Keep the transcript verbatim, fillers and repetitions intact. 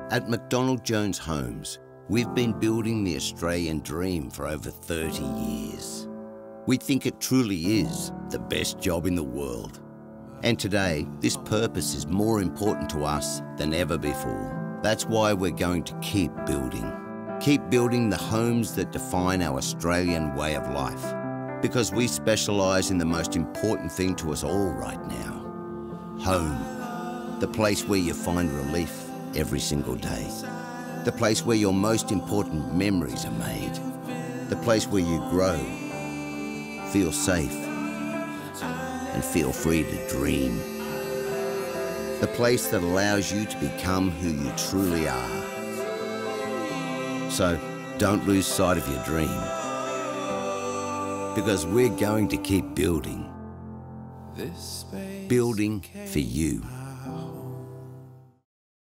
At McDonald Jones Homes, we've been building the Australian dream for over thirty years. We think it truly is the best job in the world. And today, this purpose is more important to us than ever before. That's why we're going to keep building. Keep building the homes that define our Australian way of life. Because we specialise in the most important thing to us all right now. Home. The place where you find relief every single day. The place where your most important memories are made. The place where you grow, feel safe, and feel free to dream. The place that allows you to become who you truly are. So don't lose sight of your dream, because we're going to keep building. Building for you.